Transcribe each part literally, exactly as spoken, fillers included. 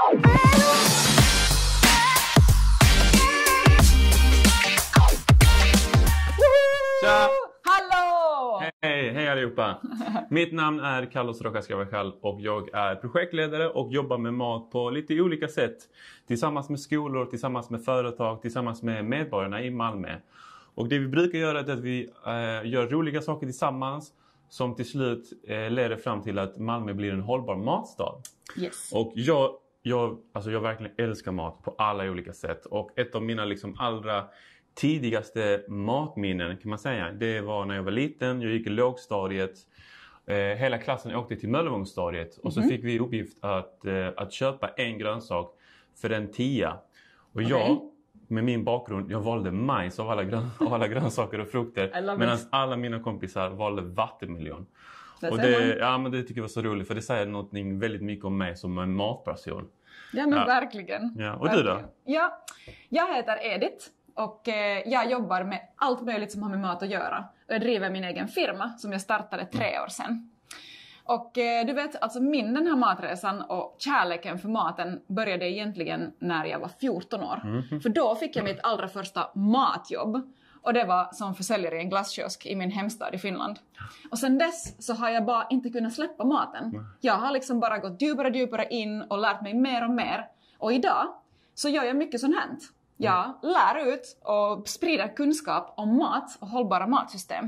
Tja! Hallå! Hej, hej allihopa! Mitt namn är Carlos Rojas Carvajal och jag är projektledare och jobbar med mat på lite olika sätt. Tillsammans med skolor, tillsammans med företag, tillsammans med medborgarna i Malmö. Och det vi brukar göra är att vi äh, gör roliga saker tillsammans som till slut äh, leder fram till att Malmö blir en hållbar matstad. Yes. Och jag, jag, alltså jag verkligen älskar mat på alla olika sätt. Och ett av mina liksom allra tidigaste matminnen kan man säga, det var när jag var liten. Jag gick i lågstadiet. Eh, hela klassen åkte till Möllevångsstadiet. Och så mm-hmm. fick vi uppgift att, eh, att köpa en grönsak för en tia. Och okay. jag, med min bakgrund, jag valde majs av alla, grön, av alla grönsaker och frukter. Medan alla mina kompisar valde vattenmelon. Och det, ja, men det tycker jag var så roligt, för det säger något väldigt mycket om mig som en matperson. Ja, men ja. verkligen. Ja. Och verkligen. du då? Ja, jag heter Edith. Och eh, jag jobbar med allt möjligt som har med mat att göra. Och jag driver min egen firma som jag startade tre år sedan. Och eh, du vet, alltså min den här matresan och kärleken för maten började egentligen när jag var fjorton år. Mm. För då fick jag mitt allra första matjobb. Och det var som försäljare i en glasskiosk i min hemstad i Finland. Och sen dess så har jag bara inte kunnat släppa maten. Jag har liksom bara gått djupare och djupare in och lärt mig mer och mer. Och idag så gör jag mycket sånt här. Jag lär ut och sprider kunskap om mat och hållbara matsystem.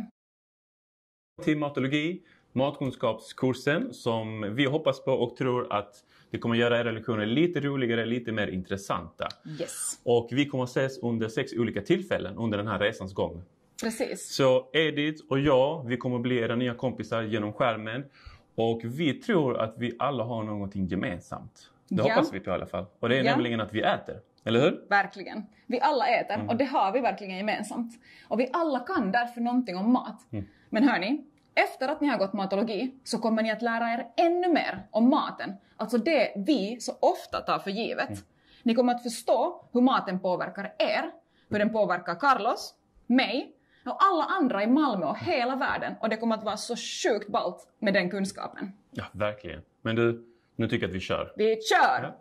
Till matologi, matkunskapskursen som vi hoppas på och tror att det kommer göra era lektioner lite roligare, lite mer intressanta. Yes. Och vi kommer att ses under sex olika tillfällen under den här resans gång. Precis. Så Edith och jag, vi kommer att bli era nya kompisar genom skärmen. Och vi tror att vi alla har någonting gemensamt. Det ja. hoppas vi på i alla fall. Och det är ja. nämligen att vi äter. Eller hur? Verkligen. Vi alla äter mm. och det har vi verkligen gemensamt. Och vi alla kan därför någonting om mat. Mm. Men hörni, efter att ni har gått matologi så kommer ni att lära er ännu mer om maten. Alltså det vi så ofta tar för givet. Mm. Ni kommer att förstå hur maten påverkar er, hur den påverkar Carlos, mig och alla andra i Malmö och hela världen. Och det kommer att vara så sjukt ballt med den kunskapen. Ja, verkligen. Men du, nu tycker jag att vi kör. Vi kör! Ja.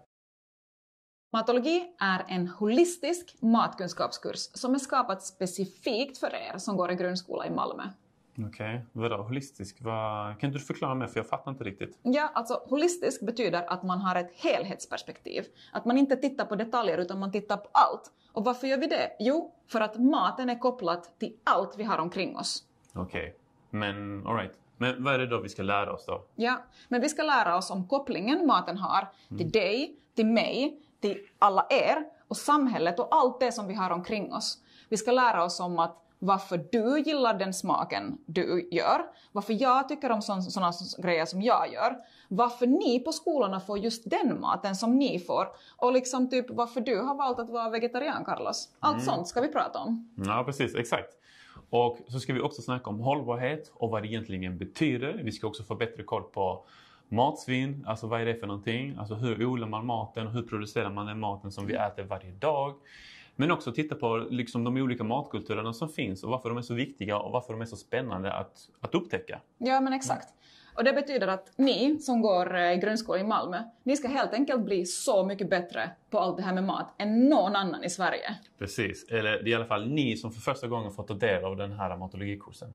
Matologi är en holistisk matkunskapskurs som är skapad specifikt för er som går i grundskola i Malmö. Okej, okay. Vadå holistisk? Vad... Kan du förklara mer, för jag fattar inte riktigt. Ja, alltså holistisk betyder att man har ett helhetsperspektiv. Att man inte tittar på detaljer utan man tittar på allt. Och varför gör vi det? Jo, för att maten är kopplad till allt vi har omkring oss. Okej, okay. Men all right. Men vad är det då vi ska lära oss då? Ja, men vi ska lära oss om kopplingen maten har till mm. dig, till mig, till alla er och samhället och allt det som vi har omkring oss. Vi ska lära oss om att varför du gillar den smaken du gör. Varför jag tycker om sådana grejer som jag gör. Varför ni på skolorna får just den maten som ni får. Och liksom typ varför du har valt att vara vegetarian, Carlos. Allt mm. sånt ska vi prata om. Ja, precis. Exakt. Och så ska vi också snacka om hållbarhet och vad det egentligen betyder. Vi ska också få bättre koll på matsvinn, alltså vad är det för någonting? Alltså hur odlar man maten och hur producerar man den maten som vi äter varje dag? Men också titta på liksom de olika matkulturerna som finns och varför de är så viktiga och varför de är så spännande att, att upptäcka. Ja, men exakt. Och det betyder att ni som går i grundskolan i Malmö, ni ska helt enkelt bli så mycket bättre på allt det här med mat än någon annan i Sverige. Precis, eller det är i alla fall ni som för första gången fått ta del av den här matologikursen.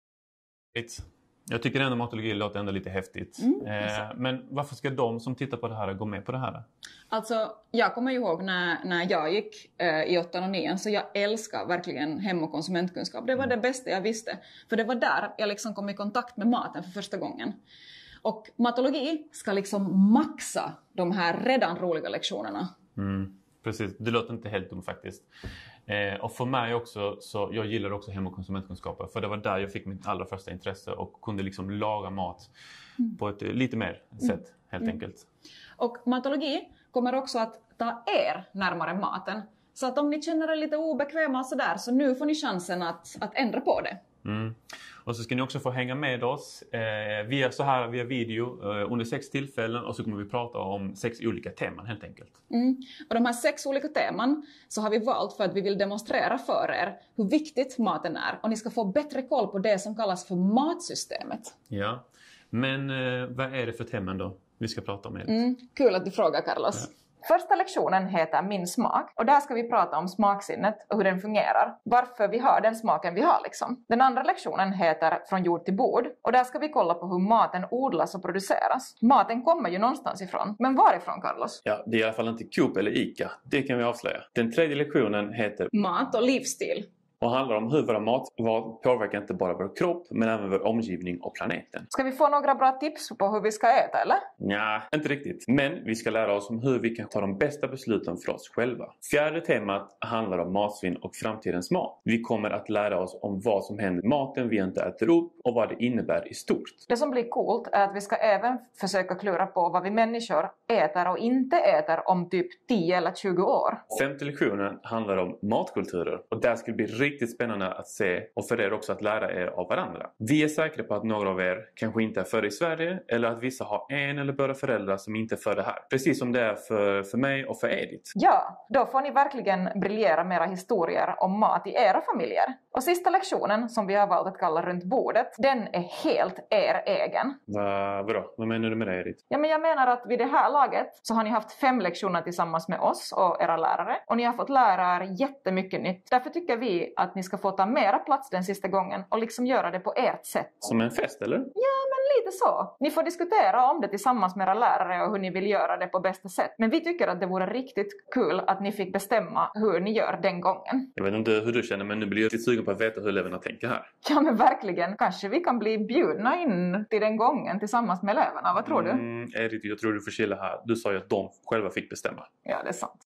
It's... Jag tycker ändå matologi låter ändå lite häftigt. Mm, eh, men varför ska de som tittar på det här gå med på det här? Alltså, jag kommer ihåg när, när jag gick eh, i åttan och nian, så jag älskar verkligen hem- och konsumentkunskap. Det var mm. det bästa jag visste. För det var där jag liksom kom i kontakt med maten för första gången. Och matologi ska liksom maxa de här redan roliga lektionerna. Mm. Precis, det låter inte helt dumt faktiskt. Eh, och för mig också, så jag gillar också hem- och konsumentkunskaper. För det var där jag fick mitt allra första intresse och kunde liksom laga mat mm. på ett lite mer sätt mm. helt mm. enkelt. Och matologi kommer också att ta er närmare maten. Så att om ni känner er lite obekväma och sådär, så nu får ni chansen att, att ändra på det. Mm. Och så ska ni också få hänga med oss eh, via, så här, via video eh, under sex tillfällen, och så kommer vi prata om sex olika teman helt enkelt. Mm. Och de här sex olika teman så har vi valt för att vi vill demonstrera för er hur viktigt maten är, och ni ska få bättre koll på det som kallas för matsystemet. Ja, men eh, vad är det för teman då vi ska prata om? Mm. Kul att du frågar, Carlos. Första lektionen heter Min smak och där ska vi prata om smaksinnet och hur den fungerar. Varför vi har den smaken vi har liksom. Den andra lektionen heter Från jord till bord och där ska vi kolla på hur maten odlas och produceras. Maten kommer ju någonstans ifrån. Men varifrån, Carlos? Ja, det är i alla fall inte Coop eller Ica. Det kan vi avslöja. Den tredje lektionen heter Mat och livsstil. Och handlar om hur våra matval påverkar inte bara vår kropp men även vår omgivning och planeten. Ska vi få några bra tips på hur vi ska äta, eller? Ja, inte riktigt. Men vi ska lära oss om hur vi kan ta de bästa besluten för oss själva. Fjärde temat handlar om matsvinn och framtidens mat. Vi kommer att lära oss om vad som händer med maten vi inte äter upp och vad det innebär i stort. Det som blir coolt är att vi ska även försöka klura på vad vi människor äter och inte äter om typ tio eller tjugo år. Femte lektionen handlar om matkulturer och där ska det bli riktigt spännande att se och för er också att lära er av varandra. Vi är säkra på att några av er kanske inte är födda i Sverige eller att vissa har en eller båda föräldrar som inte är födda här. Precis som det är för, för mig och för Edith. Ja, då får ni verkligen briljera med era historier om mat i era familjer. Och sista lektionen, som vi har valt att kalla runt bordet, den är helt er egen. Va, vadå? Vad menar du med det, Edith? Ja, men jag menar att vid det här laget så har ni haft fem lektioner tillsammans med oss och era lärare. Och ni har fått lära er jättemycket nytt. Därför tycker vi att ni ska få ta mera plats den sista gången och liksom göra det på ert sätt. Som en fest, eller? Ja, men lite så. Ni får diskutera om det tillsammans med era lärare och hur ni vill göra det på bästa sätt. Men vi tycker att det vore riktigt kul att ni fick bestämma hur ni gör den gången. Jag vet inte hur du känner, men nu blir jag lite sugen på att veta hur eleverna tänker här. Ja, men verkligen. Kanske vi kan bli bjudna in till den gången tillsammans med eleverna. Vad tror du? Mm, Edith, jag tror du får chilla här. Du sa ju att de själva fick bestämma. Ja, det är sant.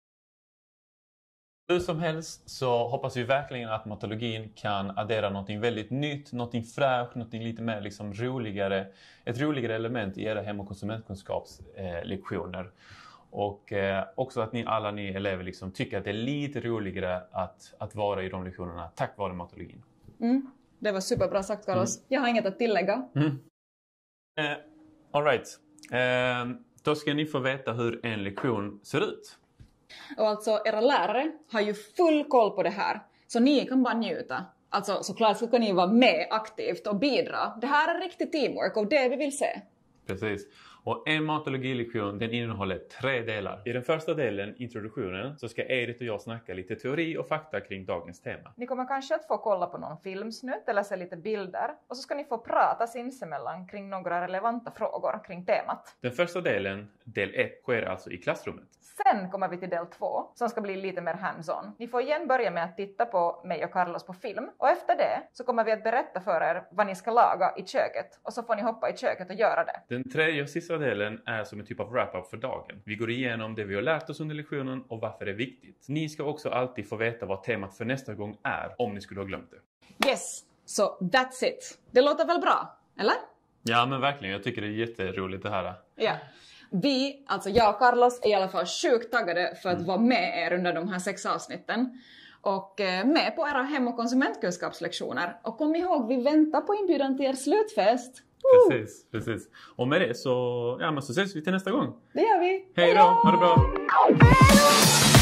Hur som helst så hoppas vi verkligen att matologin kan addera någonting väldigt nytt, någonting fräscht, någonting lite mer liksom roligare, ett roligare element i era hem- och konsumentkunskapslektioner. Eh, och eh, också att ni alla ni elever liksom tycker att det är lite roligare att, att vara i de lektionerna tack vare matologin. Mm. Det var superbra sagt, Carlos. Mm. Jag har inget att tillägga. Mm. Eh, all right. Eh, då ska ni få veta hur en lektion ser ut. Och alltså, era lärare har ju full koll på det här. Så ni kan bara njuta. Alltså, såklart så kan ni vara med aktivt och bidra. Det här är riktigt teamwork och det vi vill se. Precis. Och en matologilektion, den innehåller tre delar. I den första delen, introduktionen, så ska Edith och jag snacka lite teori och fakta kring dagens tema. Ni kommer kanske att få kolla på någon filmsnutt eller se lite bilder. Och så ska ni få prata sinsemellan kring några relevanta frågor kring temat. Den första delen, del ett, sker alltså i klassrummet. Sen kommer vi till del två, som ska bli lite mer hands-on. Ni får igen börja med att titta på mig och Carlos på film. Och efter det så kommer vi att berätta för er vad ni ska laga i köket. Och så får ni hoppa i köket och göra det. Den tredje och sista delen är som en typ av wrap-up för dagen. Vi går igenom det vi har lärt oss under lektionen och varför det är viktigt. Ni ska också alltid få veta vad temat för nästa gång är, om ni skulle ha glömt det. Yes, so that's it. Det låter väl bra, eller? Ja, men verkligen. Jag tycker det är jätteroligt det här. Ja. Vi, alltså jag och Carlos, är i alla fall sjukt taggade för att mm. vara med er under de här sex avsnitten. Och eh, med på era hem- och konsumentkunskapslektioner. Och kom ihåg, vi väntar på inbjudan till er slutfest. Woo! Precis, precis. Och med det så, ja, men så ses vi till nästa gång. Det gör vi. Hej då, ha det bra!